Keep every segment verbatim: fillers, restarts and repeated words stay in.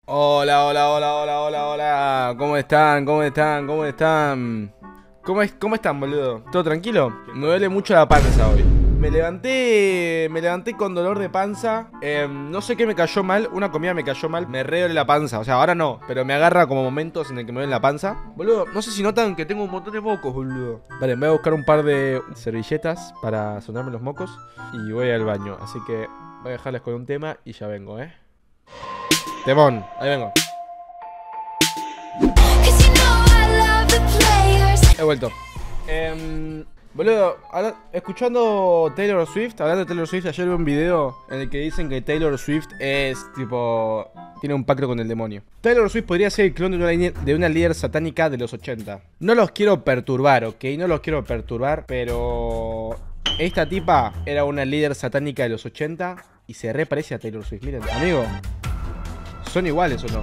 Hola, hola, hola, hola, hola, hola. ¿Cómo están? ¿Cómo están? ¿Cómo están? ¿Cómo, es, ¿Cómo están, boludo? ¿Todo tranquilo? Me duele mucho la panza hoy. Me levanté, me levanté con dolor de panza. eh, No sé qué me cayó mal. Una comida me cayó mal. Me re duele la panza. O sea, ahora no, pero me agarra como momentos en el que me duele la panza. Boludo, no sé si notan que tengo un montón de mocos, boludo. Vale, me voy a buscar un par de servilletas para sonarme los mocos y voy al baño. Así que voy a dejarles con un tema y ya vengo, eh. Temón, ahí vengo. He vuelto. Eh, boludo, ahora, escuchando Taylor Swift, hablando de Taylor Swift, ayer vi un video en el que dicen que Taylor Swift es tipo... tiene un pacto con el demonio. Taylor Swift podría ser el clon de una, de una líder satánica de los ochenta. No los quiero perturbar, ok, no los quiero perturbar, pero... esta tipa era una líder satánica de los ochenta y se re parece a Taylor Swift. Miren, amigo, ¿son iguales o no?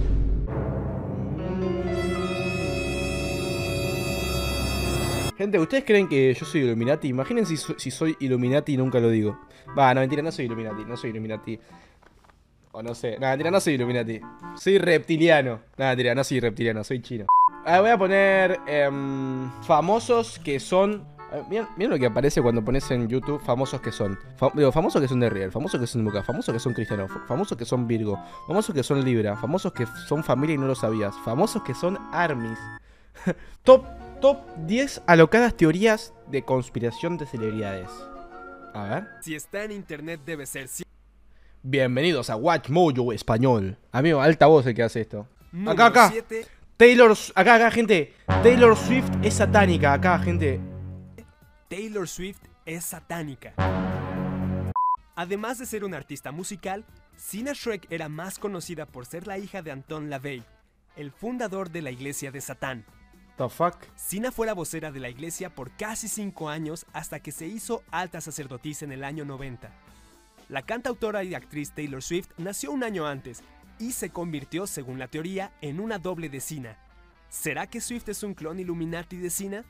Gente, ¿ustedes creen que yo soy Illuminati? Imagínense si, so si soy Illuminati y nunca lo digo. Va, no, mentira, no soy Illuminati, no soy Illuminati. O no sé, no, mentira, no soy Illuminati. Soy reptiliano. No, mentira, no soy reptiliano, soy chino. Ah, voy a poner eh, famosos que son... Eh, miren, miren lo que aparece cuando pones en YouTube famosos que son. Fa digo, famosos que son de Real, famosos que son de Boca, famosos que son cristianos, famosos que son Virgo, famosos que son Libra, famosos que son familia y no lo sabías, famosos que son Armis. Top... Top diez alocadas teorías de conspiración de celebridades. A ver. Si está en internet debe ser... Bienvenidos a Watch Mojo Español. Amigo, alta voz el que hace esto. Número acá, acá. siete. Taylor... Acá, acá, gente. Taylor Swift es satánica. Acá, gente. Taylor Swift es satánica. Además de ser una artista musical, Sina Shrek era más conocida por ser la hija de Anton LaVey, el fundador de la iglesia de Satán. The fuck? Sina fue la vocera de la iglesia por casi cinco años hasta que se hizo alta sacerdotisa en el año noventa. La cantautora y actriz Taylor Swift nació un año antes y se convirtió, según la teoría, en una doble de Sina. ¿Será que Swift es un clon Illuminati de Sina?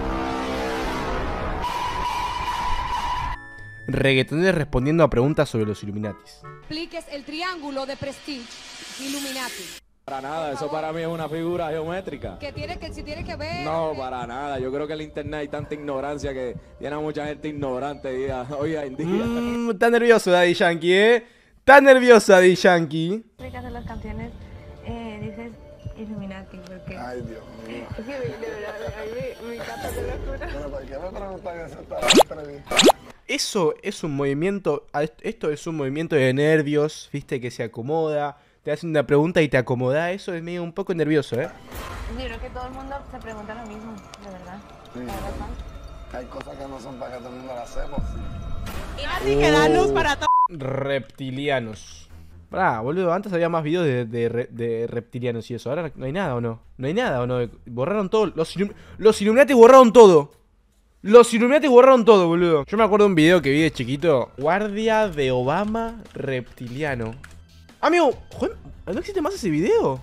Reggaetoneros respondiendo a preguntas sobre los Illuminatis. Expliques el triángulo de Prestige Illuminati. Para nada, eso para mí es una figura geométrica. Que tiene que, si tiene que ver. No, para nada. Yo creo que en el internet hay tanta ignorancia que tiene a mucha gente ignorante día, hoy en día. Mmm, está nervioso Daddy Yankee, ¿eh? Está nervioso Daddy Yankee. De las canciones eh, dices Illuminati porque... Ay, Dios mío. Es que de verdad, a mí me encanta de locura. Bueno, ¿por qué me preguntan eso esta entrevista? Eso es un movimiento... Esto es un movimiento de nervios, viste, que se acomoda. Te hacen una pregunta y te acomoda. Eso es medio un poco nervioso, ¿eh? Yo creo que todo el mundo se pregunta lo mismo, de verdad. Sí. La verdad. Hay cosas que no son para que todo el mundo las sepa, sí. Y así que da luz para todo. Reptilianos. Pará, boludo, antes había más videos de, de, re- de reptilianos y eso. Ahora no hay nada, ¿o no? No hay nada, ¿o no? Borraron todo. Los, Illum- los Illuminati borraron todo. Los Illuminati borraron todo, boludo. Yo me acuerdo de un video que vi de chiquito. Guardia de Obama reptiliano. Amigo, joder, ¿no existe más ese video?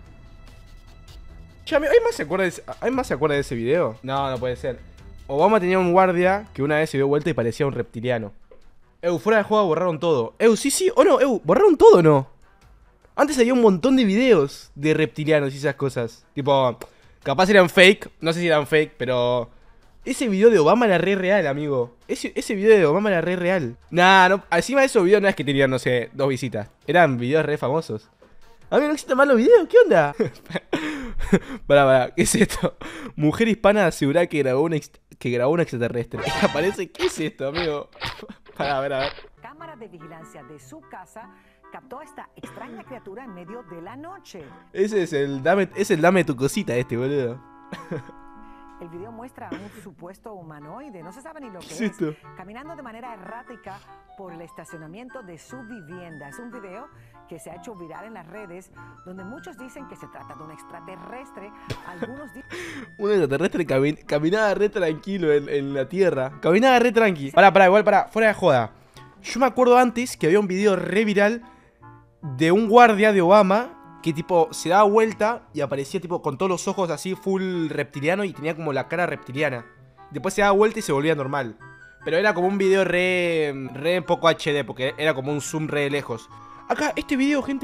Che, amigo, ¿hay más se acuerda de ese, ¿hay más se acuerda de ese video? No, no puede ser. Obama tenía un guardia que una vez se dio vuelta y parecía un reptiliano. Eu, fuera de juego borraron todo. Eu, sí, sí, o no, Eu, borraron todo o no. Antes había un montón de videos de reptilianos y esas cosas. Tipo, capaz eran fake, no sé si eran fake, pero... ese video de Obama era re real, amigo. Ese, ese video de Obama era re real. Nah, no, encima de esos videos no es que tenían, no sé, dos visitas. Eran videos re famosos. A mí no existen más los videos, ¿qué onda? Pará, pará, ¿qué es esto? Mujer hispana asegura que grabó un, que grabó un extraterrestre. Y aparece, ¿qué es esto, amigo? Pará, a ver, a ver. Cámara de vigilancia de su casa captó a esta extraña criatura en medio de la noche. Ese es el dame, es el dame tu cosita este, boludo. El video muestra a un supuesto humanoide, no se sabe ni lo que ¿Qué es es, esto? caminando de manera errática por el estacionamiento de su vivienda. Es un video que se ha hecho viral en las redes, donde muchos dicen que se trata de un extraterrestre, algunos dicen... Un extraterrestre camin caminaba re tranquilo en, en la tierra. Caminaba re tranqui. Pará, pará, igual, pará, fuera de joda. Yo me acuerdo antes que había un video re viral de un guardia de Obama que tipo se daba vuelta y aparecía tipo con todos los ojos así full reptiliano y tenía como la cara reptiliana. Después se daba vuelta y se volvía normal. Pero era como un video re, re poco H D porque era como un zoom re de lejos. Acá, este video, gente.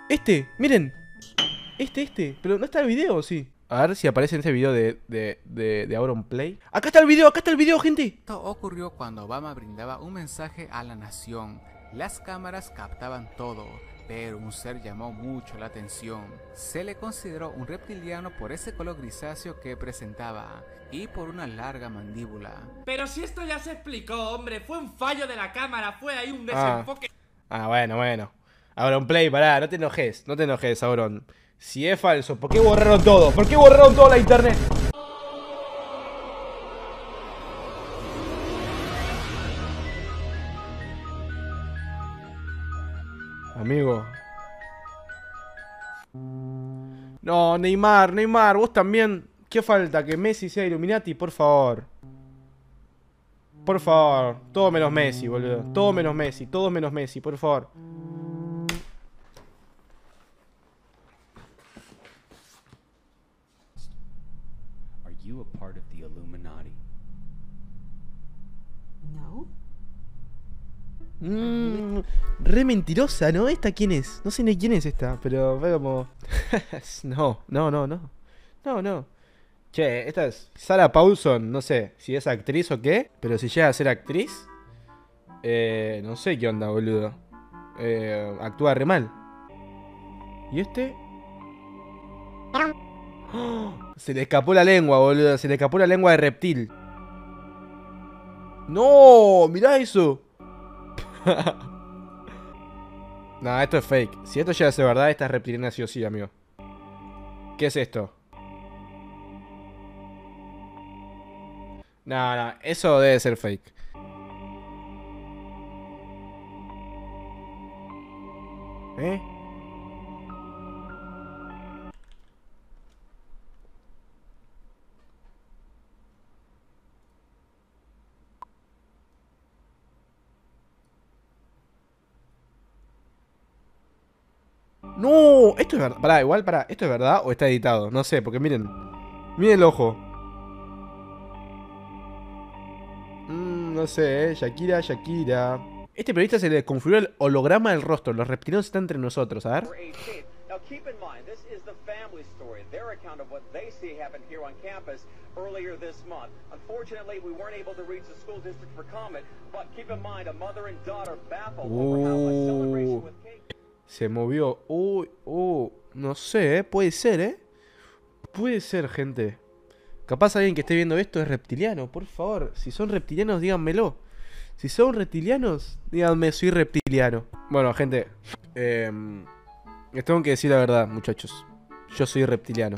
Este, miren. Este, este. Pero no está el video, ¿o sí? A ver si aparece en ese video de, de, de, de Auronplay. Acá está el video, acá está el video, gente. Esto ocurrió cuando Obama brindaba un mensaje a la nación. Las cámaras captaban todo, pero un ser llamó mucho la atención. Se le consideró un reptiliano por ese color grisáceo que presentaba y por una larga mandíbula. Pero si esto ya se explicó, hombre, fue un fallo de la cámara, fue ahí un desenfoque. Ah, ah bueno, bueno. Auronplay, pará, no te enojes, no te enojes, Auron. Si es falso, ¿por qué borraron todo? ¿Por qué borraron toda la internet? Amigo. No, Neymar, Neymar, vos también. ¿Qué falta? ¿Que Messi sea Illuminati? Por favor. Por favor. Todo menos Messi, boludo. Todo menos Messi, todo menos Messi, por favor. Are you a part of the Illuminati? No. Mmm, re mentirosa, ¿no? ¿Esta quién es? No sé ni quién es esta, pero fue como... no, no, no, no. No, no. Che, esta es Sarah Paulson, no sé si es actriz o qué, pero si llega a ser actriz, eh, no sé qué onda, boludo. Eh, actúa re mal. ¿Y este? ¡Oh! Se le escapó la lengua, boludo. Se le escapó la lengua de reptil. ¡No! ¡Mirá eso! No, esto es fake. Si esto llega a ser verdad, esta es reptiliana sí o sí, amigo. ¿Qué es esto? No, no, eso debe ser fake. ¿Eh? No, esto es verdad. Pará, igual, pará. ¿Esto es verdad o está editado? No sé, porque miren. Miren el ojo. Mm, no sé, eh. Shakira, Shakira. Este periodista se le configuró el holograma del rostro. Los reptilianos están entre nosotros, a ver. Uh, se movió. Uy, uh, no sé, eh. Puede ser, eh. Puede ser, gente. Capaz alguien que esté viendo esto es reptiliano. Por favor, si son reptilianos, díganmelo. Si son reptilianos, díganme, soy reptiliano. Bueno, gente, eh, les tengo que decir la verdad, muchachos. Yo soy reptiliano.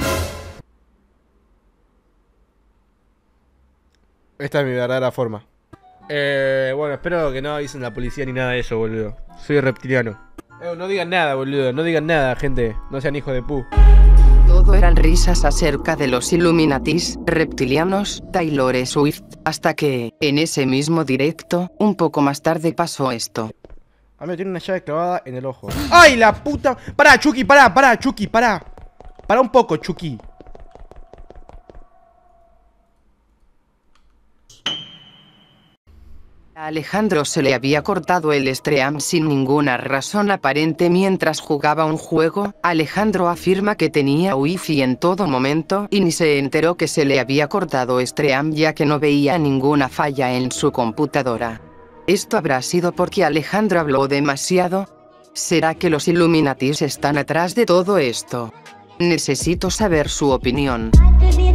Esta es mi verdadera forma. Eh, bueno, espero que no avisen la policía ni nada de eso, boludo. Soy reptiliano. Eh, no digan nada, boludo. No digan nada, gente. No sean hijos de pu. Todo eran risas acerca de los Illuminatis, reptilianos, Taylor Swift, hasta que, en ese mismo directo, un poco más tarde pasó esto. A mí me tiene una llave clavada en el ojo. ¡Ay, la puta! ¡Pará, Chucky! ¡Pará, pará, Chucky! ¡Pará! ¡Pará un poco, Chucky! A Alejandro se le había cortado el stream sin ninguna razón aparente mientras jugaba un juego. Alejandro afirma que tenía wifi en todo momento y ni se enteró que se le había cortado stream ya que no veía ninguna falla en su computadora. ¿Esto habrá sido porque Alejandro habló demasiado? ¿Será que los Illuminatis están atrás de todo esto? Necesito saber su opinión.